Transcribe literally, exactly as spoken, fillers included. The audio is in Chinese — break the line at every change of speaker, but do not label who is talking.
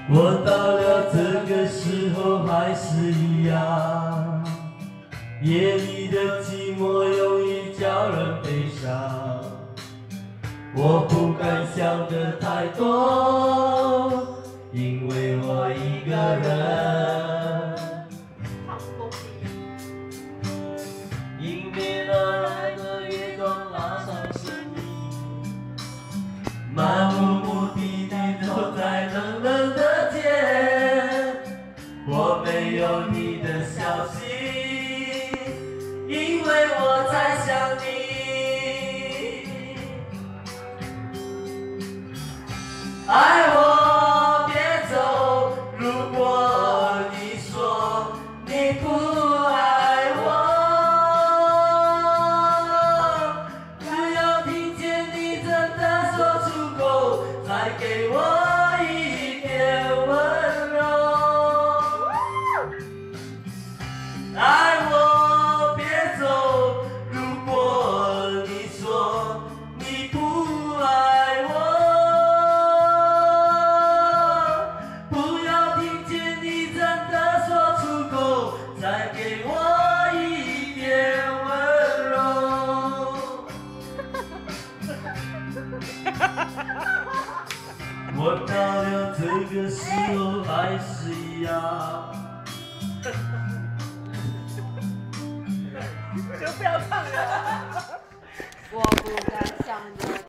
我到了这个时候还是一样，夜里的寂寞容易叫人悲伤。我不敢想的太多，因为我一个人。迎面而来的月光拉上身影，漫无目的地走在冷冷的街。我没有你的消息，因为我在想你。爱我别走，如果你说你不爱我，不要听见你真的说出口，再给我一点温柔。爱我别走，如果你说你不爱我，不要听见你真的说出口，再给我一点温柔。我到了这个时候还是一样。
就不要唱了。
我不敢想的。